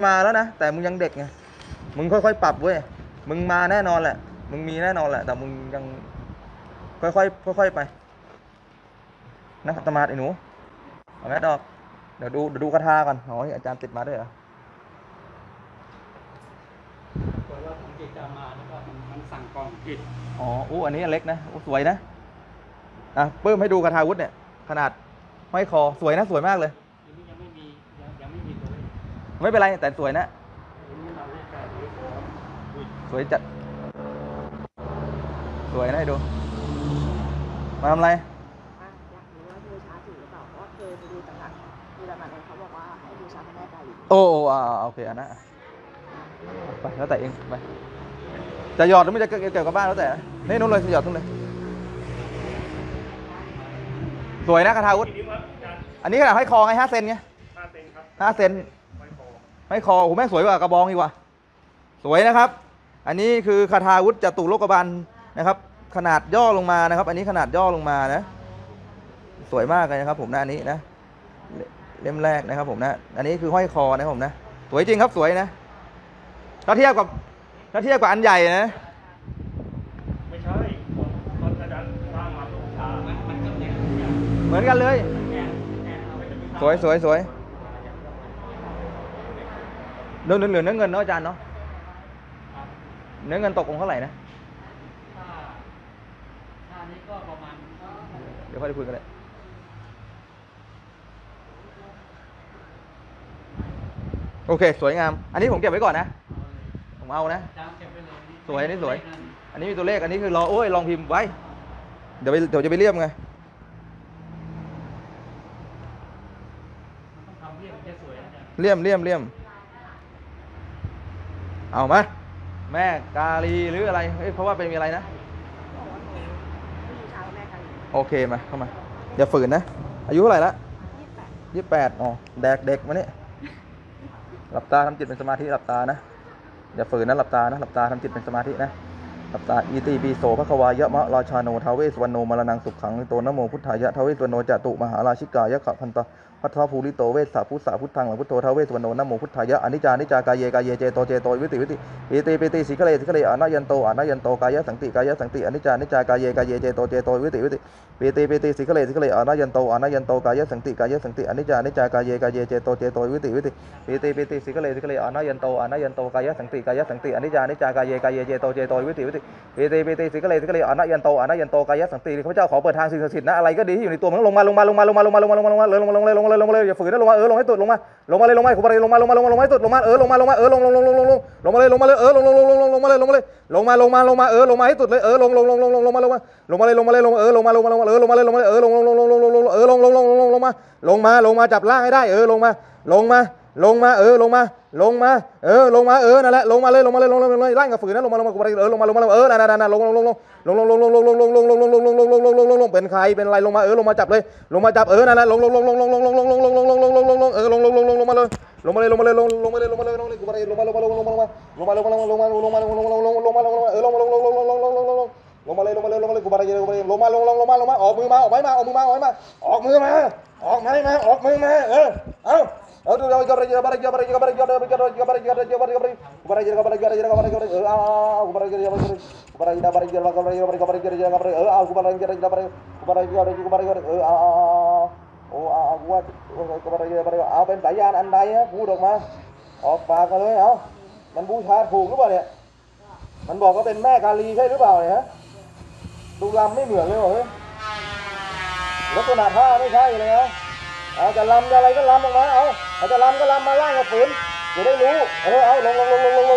มาแล้วนะแต่มึงยังเด็กไงมึงค่อยๆปรับเว้ยมึงมาแน่นอนแหละมึงมีแน่นอนแหละแต่มึงยังค่อยๆค่อยๆไปนะตมาดไอ้หนูเอาแมสออกเดี๋ยวดูคาถาก่อนอ๋ออาจารย์ติดมาด้วยเหรอว่าสังเกตจะมาแล้วก็มันสั่งกองผิดอ๋ออู้อันนี้เล็กนะอู้สวยนะเพิ่มให้ดูคาถาวุธเนี่ยขนาดห้อยคอสวยนะสวยมากเลยยังไม่มีตัวเลขไม่เป็นไรแต่สวยนะสวยจัดสวยนะให้ดูมาทำอะไรอยากรู้ว่าบูชาถือหรือเปล่าเพราะว่าเคยไปดูต่างๆดูต่างๆเขาบอกว่าให้บูชาพระแม่กาลีโอ้โอเคอันนั้นไปแล้วแต่เองไปจะหยอดหรือไม่จะเกี่ยวกับบ้านแล้วแต่นี่นู้นเลยจะหยอดตรงเลยสวยนะคาถาวุธอันนี้ขนาดให้คอไง5 เซนไง5 เซนให้คอโอ้โหแม่งสวยกว่ากระบองอีกว่ะสวยนะครับอันนี้คือคาถาวุธจตุโลกบาลนะครับขนาดย่อลงมานะครับอันนี้ขนาดย่อลงมานะสวยมากเลยนะครับผมนะอันนี้นะเล่มแรกนะครับผมนะอันนี้คือห้อยคอนะครับผมนะสวยจริงครับสวยนะถ้าเทียบกับอันใหญ่นะไม่ใช่ตอนอาจารย์สร้างมาบูชามันก็เหมือนกันเลยสวยเหลือเนื้อเงินเนาะอาจารย์เนาะเนื้อเงินตกองเท่าไหร่นะค่านี้ก็ประมาณเดี๋ยวค่อยคุยกันเลยโอเคสวยงามอันนี้ผมเก็บไว้ก่อนนะผมเอานะสวยอันนี้สวยอันนี้มีตัวเลขอันนี้คือลองพิมพ์ไว้เดี๋ยวจะไปเรียบไงเลี่ยมเอามาแม่กาลีหรืออะไรเพราะว่าเป็นมีอะไรนะโอเคมาเข้ามาอย่าฝืนนะอายุเท่าไหร่ละ28อ๋อเด็กมานี่หลับตาทำจิตเป็นสมาธิหลับตานะอย่าฝืนนะหลับตาทำจิตเป็นสมาธินะหลับตาอิติปิโสภควายะมะราชาโนทาวเวสวรรณโนมรณังสุขังโตนะโมพุทธายะทาวเวสวรรณโนจตุมหาราชิกายะขะพันตพัทธภูริโตเวสสาพุทธาพุทธังหลังพุทโธทาวเวสวรรณโนนะโมพุทธายะอนิจจากายเจโตวิติปิติสิกเลอนายันโตกายะสังติอนิจากายเจโตวิติปิติสิกเลอนายันโตกายะสังติอนิจากายเจโตวิติปิติสิกเลอนายันโตกายะสังติอนิจากายเจโตวิติปิติสิกเลอนายันโตกายะสังติข้าพเจ้าขอเปิดทางสิ่งศักดิ์สิทธิ์นะอะไรก็ดีที่อยู่ในตัวมึงลงมาอย่าฝืนนะลงให้ตุดลงมาคุบารีลงให้ตุดลงมาลงมาเลยลงมาเลยลงมาให้ตุดเลยลงมาจับล่างให้ได้ลงมานั่นแหละลงมาเลยไล่กับฝืนนะลงมาคุบารีลงมานั่นลงเป็นใครเป็นอะไรลงมาจับเลยนั่นแหละลงมาเลยกูบารีลงมาออกมือมาเอาดูเราจะบารีกูบารีลงเอาเป็นสายยานอันใดนะพูดออกมาออกปากมาเลยมันบูชาถูกหรือเปล่าเนี่ยมันบอกว่าเป็นแม่กาลีใช่หรือเปล่าเนี่ยฮะดูลำไม่เหมือนเลยเหรอลักษณะท่าไม่ใช่เลยนะจะลำจะอะไรก็ลำออกมาจะลำก็ลำมาล่างกับฝืนจะได้รู้เอาลงมา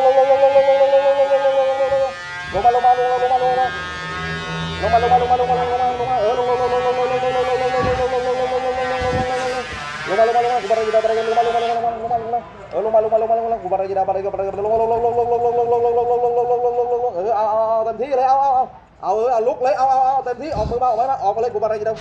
เต็มที่เลยเอาลุกเลยเอาเต็มที่ออกมือมาออกไปเลยกูบารีเต็ม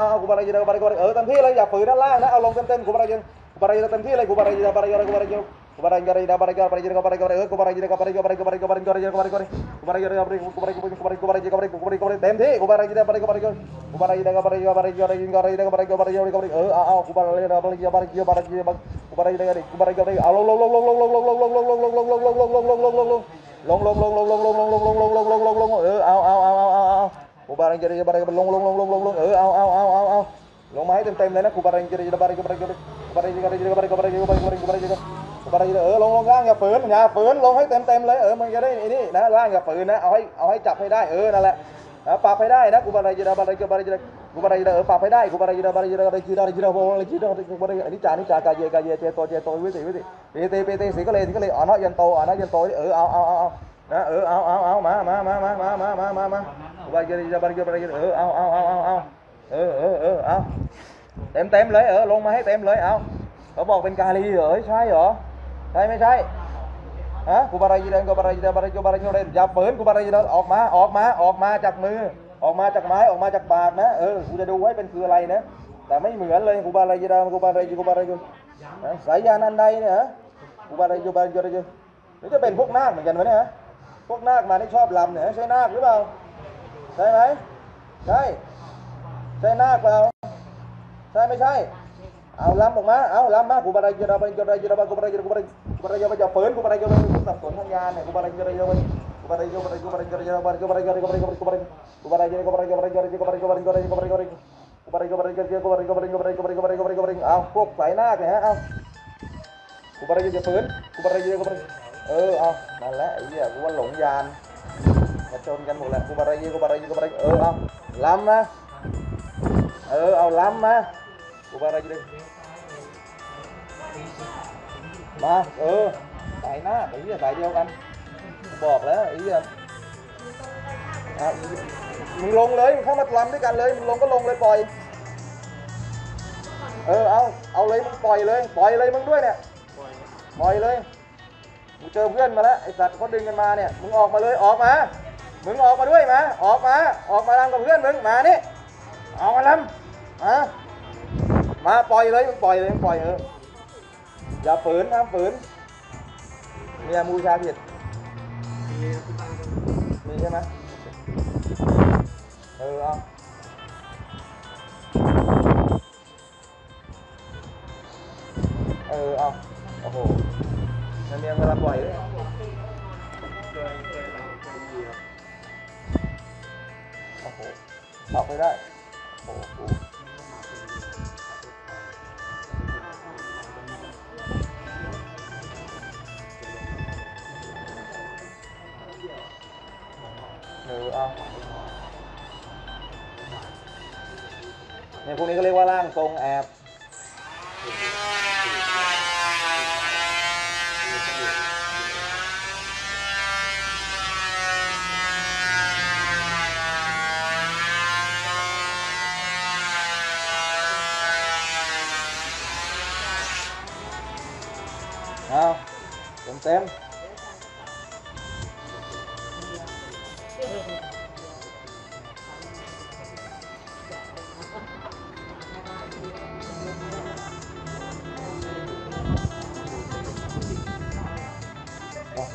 ที่เลยอย่าฝืนด้านล่างนะเอาลงเต็มกูบารีเต็มที่เลยกูบารีเต็มที่กูบาราจิดาบาริกบาริกกูบาราจิดาบาริกบาริกบาริกบาริกบาริกบาริกบาริกบาริกเอากูบาราจิดาบาริกบาริกบาริกกูบาราจิดากูบาริกบาริกเอาลงกูบาราจิดาบาริกลงลงมาให้เต็มเลยนะกูบาราจิดาบาริกบาริกกูบาราจิดาบาริกบาริกบาริกบาริกกูบาราจิดาลงล่างอย่าฝืนลงให้เต็มเลยมันจะได้นี่นะล่างอย่าฝืนนะเอาให้จับให้ได้นั่นแหละปรับให้ได้นะกูบาราจิดาบาริกบาริกกูบาราจิดาปรับให้ได้กูบาราจิดาบาริกบาริกโบลิจิดากูบาราจิดานิจากายเจโตวิติเปสีก็เลยอ่อนยันโตนะเอานะเอามากูบาราจิดาบาริกบาริกเอาเต็มเลยลงมาให้เต็มเลยเอาเขาบอกเป็นกาลีเหรอใช่เหรอใช่ไม่ใช่ฮะกูบาราจิดากูบาราจิดาบาริกบาริกอย่าฝืนกูบาราจิดาออกมาจากมือออกมาจากไม้ออกมาจากปากนะกูจะดูไว้เป็นคืออะไรนะแต่ไม่เหมือนเลยกูบาราจิดากูบาราจิสายยานันใดเนี่ยฮะกูบาราจิดานี่จะเป็นพวกนาคเหมือนกันไหมเนี่ยพวกนาคมาที่ชอบลำเนี่ยใช่นาคหรือเปล่าใช่ไหมใช่นาคเปล่าใช่ไม่ใช่เอาลำออกมาเอาลำมากูบาราจิดากูบาราจิดาจะฝืนกูบาราจิดากูสับสนทางยานเนี่ยกูบาราจิดากูบาราจิดาเอาพวกสายนาคเนี่ยฮะเอากูบาราจิดาฝืนกูบาราจิดาเอานั่นแหละไอ้เหี้ยกูว่าหลงยานมาชนกันหมดแหละกูบาราจิดาเอาลำมาเอาลำมากูบาราจิดามาสายนาคไอ้เหี้ยสายเดียวกันบอกแล้วไอ้เหี้ยมึงลงเลยเข้ามาลำด้วยกันเลยมึงลงก็ลงเลยปล่อยเอาเลยมึงปล่อยเลยมึงด้วยเนี่ยปล่อยเลยมึงเจอเพื่อนมาแล้วไอ้สัตว์เขาดึงกันมาเนี่ยมึงออกมาเลยมึงออกมาด้วยมาออกมาลำกับเพื่อนมึงมานี่ออกมาลำมาปล่อยเลยมึงปล่อยอย่าฝืนห้ามฝืนมีมูชาผิดมีใช่ไหมเอาเอาโอ้โหมันมีเวลาปล่อยเลยโอ้โหออกไปได้โอ้โหเอาเนี่ยพวกนี้ก็เรียกว่าร่างทรงแอบเอาเต็มโอ้โห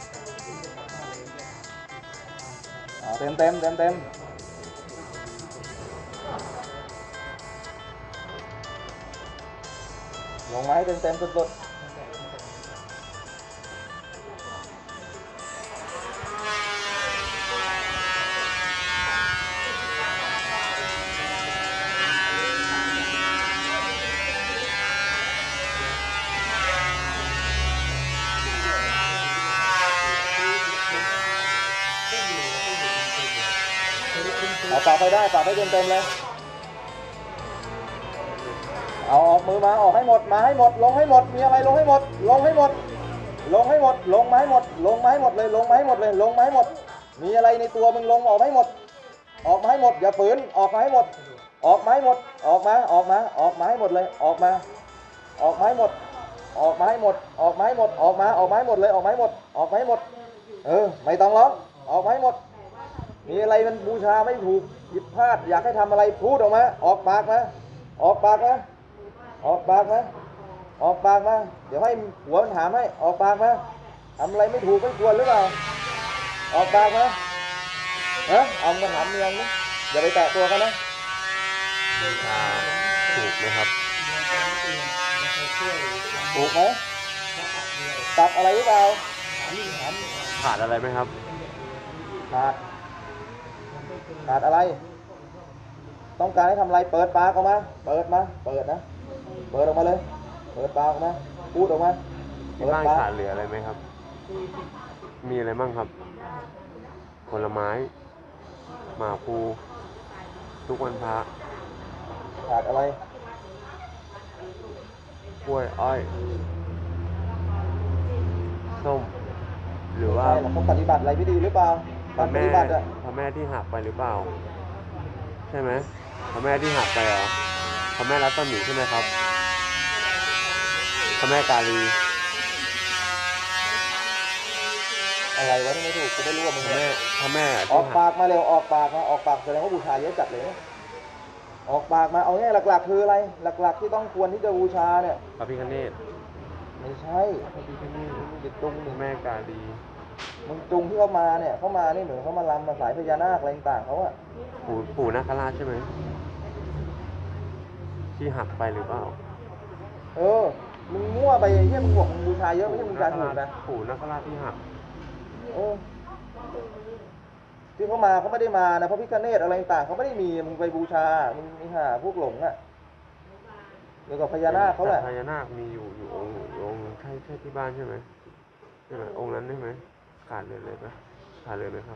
เต็มลงไม้เต็มสุดปากไปได้ปากให้เต็มเลยเอาออกมือมาออกให้หมดมาให้หมดลงให้หมดมีอะไรลงให้หมดลงมาให้หมดลงมาให้หมดเลยลงมาให้หมดมีอะไรในตัวมึงลงออกให้หมดออกมาให้หมดอย่าฝืนออกมาให้หมดออกมาให้หมดออกมาให้หมดเลยออกมาให้หมดไม่ต้องร้องออกมาให้หมดมีอะไรมันบูชาไม่ถูกผิดพลาดอยากให้ทำอะไรพูดออกมาออกปากมาออกปากออกปากมาเดี๋ยวให้หัวมันถามให้ออกปากมาทำอะไรไม่ถูกไม่ควรหรือเปล่าออกปากมาเอามาถามเมียงนะอย่าไปแตะตัวกันนะบูชาถูกไหมครับถูกไหมตัดอะไรหรือเปล่าขาดอะไรไหมครับขาดอะไร ต้องการให้ทำอะไรเปิดปากออกมาเปิดนะเปิดออกมาเลยเปิดปากออกมาพูดออกมาที่บ้านขาดเหลืออะไรไหมครับ มีอะไรบ้างครับ ผลไม้ หมากพลูทุกวันพระขาดอะไรกล้วยอ้อยส้มหรือว่าเราต้องปฏิบัติอะไรไม่ดีหรือเปล่าพระปแม่ฏิบัติอะพระแม่ที่หักไปหรือเปล่า ใช่ไหมพระแม่ที่หักไปเหรอพระแม่รัตมีใช่ไหมครับพระแม่กาลีอะไรวะที่ไม่ถูกกูไม่รู้ว่ามึงพระแม่อที่อกหัปากมาเร็วออกปากมาออกปากแสดงว่าบูชาเยอะจัดเลยนะออกปากมาเอาง่ายหลักๆคืออะไรหลักๆที่ต้องควรที่จะบูชาเนี่ยพระพิฆเนศไม่ใช่มึงจะจุงพระแม่กาลีมึงจุงที่เขามาเนี่ยเขามานี่เหมือนเขามาลำมาสายพญานาคอะไรต่างๆเขาอะปู่นาคราชใช่ไหมที่หักไปหรือเปล่ามึงมั่วไปอย่างเงี้ยมึงบอกมึงบูชาเยอะไม่ใช่บูชาถูกนะปู่นาคราชที่หักที่เขามาเขาไม่ได้มานะพระพิฆเนศอะไรต่างๆเขาไม่ได้มีมึงไปบูชามึงนี่หาพวกหลงอะเกี่ยวกับพญานาคเขาแหละพญานาคมีอยู่องค์ใช่ที่บ้านใช่ไหมใช่ไหมองค์นั้นได้ไหมขาดเลยปะขาดเลยไหมครับ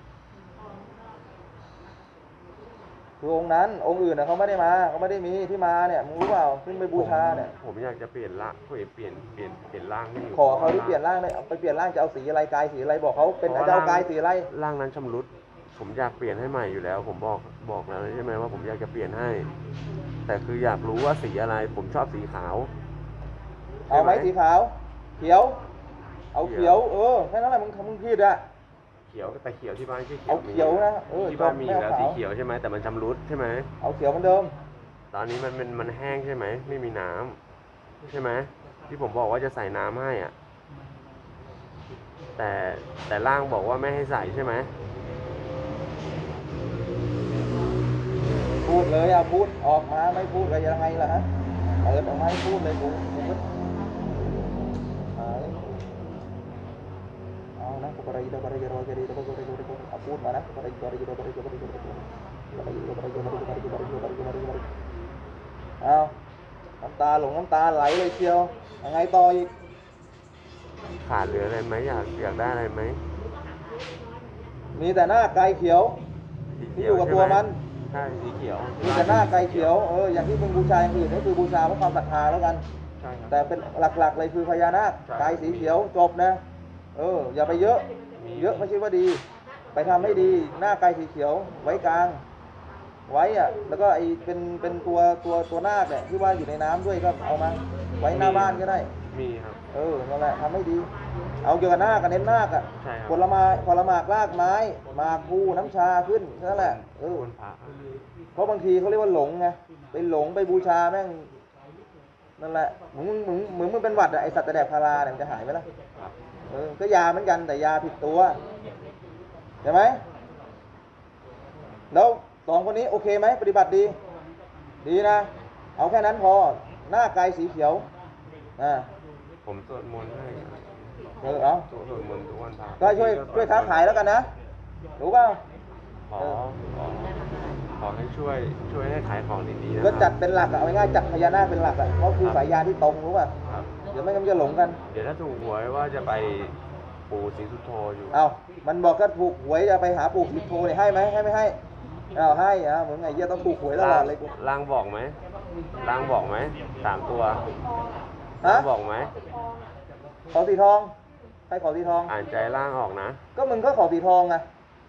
คือองค์นั้นองค์อื่นนะเขาไม่ได้มาเขาไม่ได้มีที่มาเนี่ยมึงรู้เปล่าขึ้นไปบูชาเนี่ยผมอยากจะเปลี่ยนละเปลี่ยนร่างให้อยู่ขอเขาที่เปลี่ยนร่างเลยเอาไปเปลี่ยนร่างจะเอาสีอะไรกายสีอะไรบอกเขาเป็นเจ้ากายสีอะไรร่างนั้นชำรุดผมอยากเปลี่ยนให้ใหม่อยู่แล้ว ผมบอกแล้วใช่ไหมว่าผมอยากจะเปลี่ยนให้ แต่คืออยากรู้ว่าสีอะไร ผมชอบสีขาวเอาไหมสีขาวเขียว เอาเขียวแค่นั้นแหละมึงผิดอะเขียวแต่เขียวที่บ้านชื่อเขียวเอาเขียวนะที่บ้านมีอยู่แล้วไม่เอาสีขาวเขียวใช่ไหมแต่มันชำรุดใช่ไหมเอาเขียวเหมือนเดิมตอนนี้มันแห้งใช่ไหมไม่มีน้ำใช่ไหมที่ผมบอกว่าจะใส่น้ำให้อ่ะแต่ร่างบอกว่าไม่ให้ใส่ใช่ไหมพูดเลยเอาพูดออกมาไม่พูดก็ยังไงล่ะฮะเปิดออกมาให้พูดเลยกูเอานะกูอะไรเราอะไรเราจะดีเราก็เอาพูดมานะอะไรเอาน้ำตาหลงน้ำตาไหลเลยเชียวยังไงต่ออีกขาดเหลืออะไรไหมอยากได้อะไรไหมมีแต่หน้าไก่เขียวสีที่เขีอยู่กับตัวมันใช่สีเขียวมีแต่หน้าไก่เขียวอย่างที่มึงบูชาอย่างอื่นก็คือบูชาเพราะความศรัทธาแล้วกันใช่ครับแต่เป็นหลักๆเลยคือพญานาคใช่ไก่สีเขียวจบนะอย่าไปเยอะเยอะไม่ใช่ว่าดี ไปทำให้ดีหน้าไก่สีเขียวไว้กลาง ไว้อะแล้วก็ไอเป็นตัวนาคเนี่ยที่ว่าอยู่ในน้ำด้วยก็เอามาไว้หน้าบ้านก็ได้มีครับนั่นแหละทำให้ดี เอาเกี่ยวกับนาคกับเน้นนาคอะใช่ครับผลหมากรากไม้หมากภูน้ำชาขึ้นนั่นแหละวันพระเพราะบางทีเขาเรียกว่าหลงไงไปหลงไปบูชาแม่งนั่นแหละมึงเป็นหวัดอะไอสัตว์ตะแดกพาราเนี่ยมันจะหายไหมล่ะครับก็ยาเหมือนกันแต่ยาผิดตัวใช่ไหมแล้วสองคนนี้โอเคไหมปฏิบัติดีดีนะเอาแค่นั้นพอหน้าไกลสีเขียวผมสวดมนต์ให้เอาสวดมนต์ทุกวันพระก็ช่วยค้าขายแล้วกันนะรู้เปล่าขอให้ช่วยให้ขายของดีๆนะก็จัดเป็นหลักอะเอาง่ายๆจัดพญานาคเป็นหลักอะเพราะคือสายยานที่ตรงรู้ป่ะครับเดี๋ยวไม่งั้นมันจะหลงกันเดี๋ยวถ้าถูกหวยว่าจะไปปู่ศรีสุโธอยู่มันบอกก็ถูกหวยจะไปหาปู่สิโทเนี่ยให้ไหมให้ไม่ให้ให้เหมือนไงเยี่ยต้องถูกหวยตลอดเลยกูร่างบอกไหม3 ตัวฮะร่างบอกไหมขอสีทองใครขอสีทองอ่านใจร่างออกนะก็มึงก็ขอสีทองไง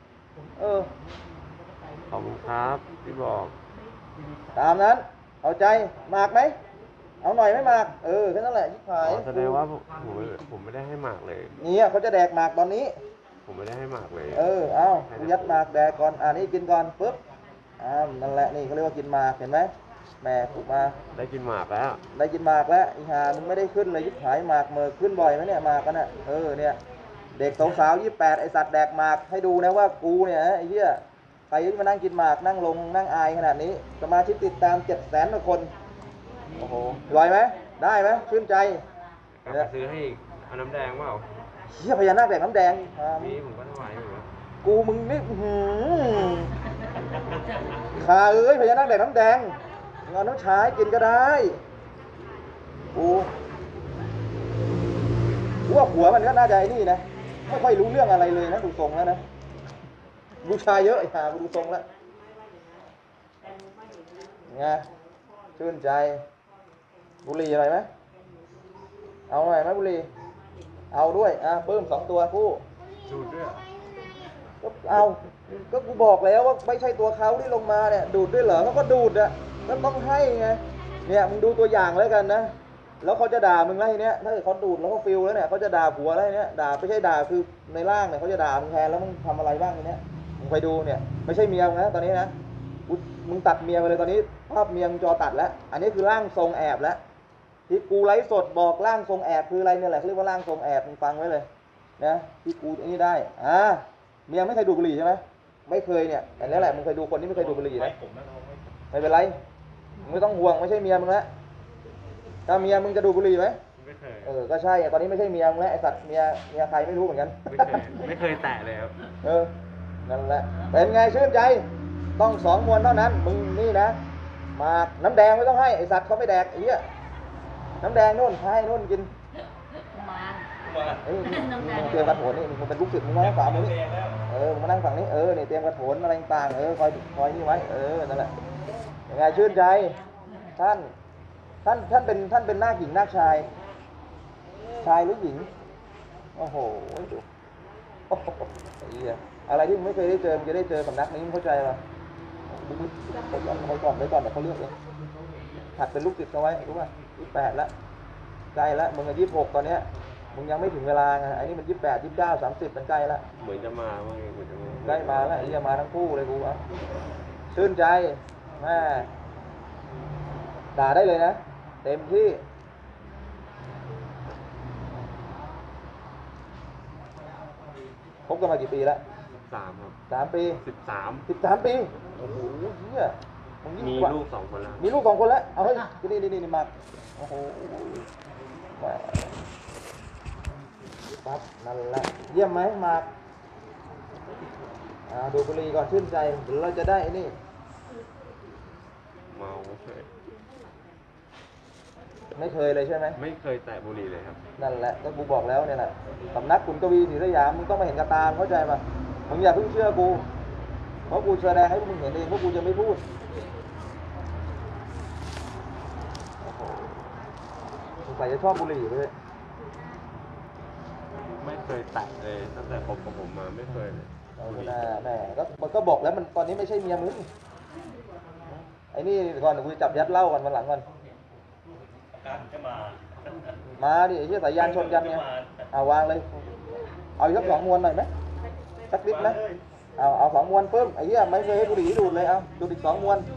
ขอบคุณครับที่บอกตามนั้นเอาใจหมากไหมเอาหน่อยไม่หมากแค่นั้นแหละยิบหายแสดงว่าผมไม่ได้ให้หมากเลยนี่เขาจะแดกหมากตอนนี้ผมไม่ได้ให้หมากเลยเอากูยัดหมากแดกก่อนนี่กินก่อนปุ๊บนั่นแหละนี่เขาเรียกว่ากินหมากเห็นไหมแหม่ถูกมาได้กินหมากแล้วได้กินหมากแล้วอีห่ามึงไม่ได้ขึ้นเลยยิบหายหมากเมิกขึ้นบ่อยไหมเนี่ยหมากกันน่ะเนี่ยเด็กสาว28ไอสัตว์แดกหมากให้ดูนะว่ากูเนี่ยไอ้เหี้ยใครที่มานั่งกินหมากนั่งลงนั่งอายขนาดนี้สมาชิกติดตาม700,000 กว่าคนโอ้โหลอยไหมได้ไหมชื่นใจกลับมาซื้อให้อีกเอาน้ำแดงเปล่าเหี้ยพญานาคแดกน้ำแดงมีผมก็ถวายอยู่นะกูมึงนี่ข้าพญานาคแดกน้ำแดงงอนน้ำชายกินก็ได้กูว่าผัวมันก็น่าจะไอ้นี่นะไม่ค่อยรู้เรื่องอะไรเลยนะดูทรงแล้วนะบูชาเยอะไอ้ห่ากูดูทรงแล้วไงชื่นใจบุหรี่อะไรไหมเอาหน่อยไหมบุหรี่เอาด้วยเพิ่ม2 ตัวคู่ดูดด้วยเหรอก็เอาก็กูบอกแล้วว่าไม่ใช่ตัวเขาที่ลงมาเนี่ยดูดด้วยเหรอเขาก็ดูดอะก็ต้องให้ไงเนี่ยมึงดูตัวอย่างแล้วกันนะแล้วเขาจะด่ามึงแล้วทีเนี้ยถ้าเกิดเขาดูดแล้วเขาฟิลแล้วเนี่ยเขาจะด่าผัวแล้วทีเนี้ยด่าไม่ใช่ด่าคือในร่างเนี่ยเขาจะด่ามึงแทนแล้วมึงทำอะไรบ้างทีเนี้ยมึงไปดูเนี่ยไม่ใช่เมียมึงนะตอนนี้นะมึงตัดเมียไปเลยตอนนี้ภาพเมียมึงจอตัดแล้วอันนี้คือร่างทรงแอบแล้วที่กูไลฟ์สดบอกร่างทรงแอบคืออะไรเนี่ยแหละเขาเรียกว่าร่างทรงแอบมึงฟังไว้เลยนะที่กูอันนี้ได้เมียไม่เคยดูดบุหรี่ใช่ไหมไม่เคยเนี่ยแต่แล้วแหละมึงเคยดูคนที่ไม่เคยดูดบุหรี่นะไม่เป็นไรมึงไม่ต้องห่วงไม่ใช่เมียมึงแล้วถ้าเมียมึงจะดูดบุหรี่ไหมไม่เคยก็ใช่ตอนนี้ไม่ใช่เมียมึงแล้วไอสัตว์เมียใครไม่รู้เหมือนกันไม่เคยแตะเลยครับนั่นแหละเป็นไงชื่นใจต้อง2 มวนเท่านั้นมึงนี่นะมาน้ำแดงไม่ต้องให้ไอสัตว์เขาไม่แดกไอ้เหี้ยน้ำแดงนู่นให้นู่นกินมึงเตรียมกระโถนนี่มึงเป็นลูกศิษย์มึงมานั่งฝั่งนี้มึงมานั่งฝั่งนี้นี่เตรียมกระโถนอะไรต่างคอยนี่ไว้นั่นแหละยังไงชื่นใจท่านเป็นนาคหญิงนาคชายหรือหญิงโอ้โหดูไอ้เหี้ยอะไรที่มึงไม่เคยได้เจอมึงจะได้เจอสำนักนี้มึงเข้าใจป่ะไปก่อนเดี๋ยวเขาเลือกเองหัดเป็นลูกศิษย์เขาไว้รู้ป่ะ28แล้วใกล้แล้วมึง26ตอนเนี้ยมึงยังไม่ถึงเวลาไงไอ้นี่มัน28 29 30มันใกล้แล้วเหมือนจะมาว่าไงเหมือนจะมาใกล้มาแล้วไอ้จะมาทั้งคู่เลยกูชื่นใจแม่ด่าได้เลยนะเต็มที่คบกันมากี่ปีแล้ว 13ครับ 3 ปี 13 ปีโอ้โหเหี้ยมึงยิ่งมีกว่าลูก2 คนแล้วมีลูก2 คนแล้วเอาเฮ้ยนี่มาโอ้โหปั๊บนั่นแหละเยี่ยมไหมมากดูบุหรี่ก่อนชื่นใจเดี๋ยวเราจะได้ไอ้นี่เมาเคยไม่เคยเลยใช่ไหมไม่เคยแตะบุหรี่เลยครับนั่นแหละก็กูบอกแล้วเนี่ยแหละสำนักขุนกวีศรีสยามมึงต้องมาเห็นกับตาเข้าใจป่ะมึงอย่าเพิ่งเชื่อกูเพราะกูแสดงให้พวกมึงเห็นเองพวกกูจะไม่พูดสงสัยจะชอบบุหรี่เลยไม่เคยแตะเลยตั้งแต่คบกับผมมาไม่เคยเลยเอาหน้าแม่ก็มันก็บอกแล้วมันตอนนี้ไม่ใช่เมียมึงไอ้นี่ก่อนเดี๋ยวกูจะจับยัดเหล้ากันวันหลังก่อนการจะมามาดิไอ้เหี้ยสายยานชนกันไงเอาวางเลยเอาอีกสัก2 มวนหน่อยไหมสักนิดไหมเอา2 มวนเพิ่มไอ้เหี้ยไม่เคยให้บุหรี่ดูดเลยเอาดูดอีก2 มวน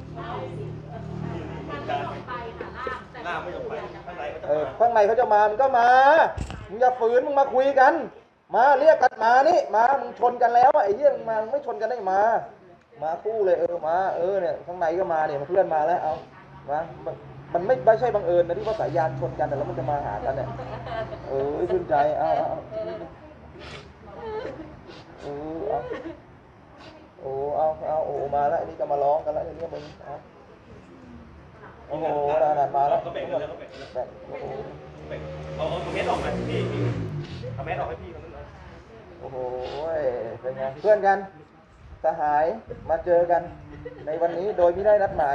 หน้าไม่ต้องไปข้างในก็จะมาข้างในเขาจะมามึงก็มามึงอย่าฝืนมึงมาคุยกันมาเรียกกันมานี่มามึงชนกันแล้วไอ้เหี้ยมึงมามึงไม่ชนกันได้มาคู่เลยมาเนี่ยข้างในก็มาเนี่ยเพื่อนมาแล้วเอามามันไม่ใช่บังเอิญนะที่ว่าสายยานชนกันแต่แล้วมันจะมาหากันเนี่ยชื่นใจเอามาแล้วนี่ก็มาร้องกันแล้วเนี่ยมึงโอ้โหนานมาแล้วก็แบ่งกันแล้วก็แบ่งกันเอาเม็ดออกหน่อยพี่เอาเม็ดออกให้พี่คนนั้นหน่อยโอ้โหเป็นไงเพื่อนกันสหายมาเจอกันในวันนี้โดยไม่ได้นัดหมาย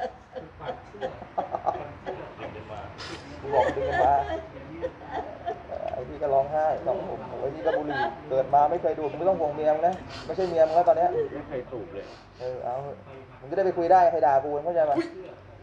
กูบอกดึงกันมาไอ้พี่ก็ร้องไห้ร้องผมไอ้พี่ก็บุหรี่เกิดมาไม่เคยดูไม่ต้องห่วงเมียมึงนะไม่ใช่เมียมึงแล้วตอนเนี้ยไม่เคยสูบเลยเอามึงจะได้ไปคุยได้ใครด่ากูเข้าใจป่ะ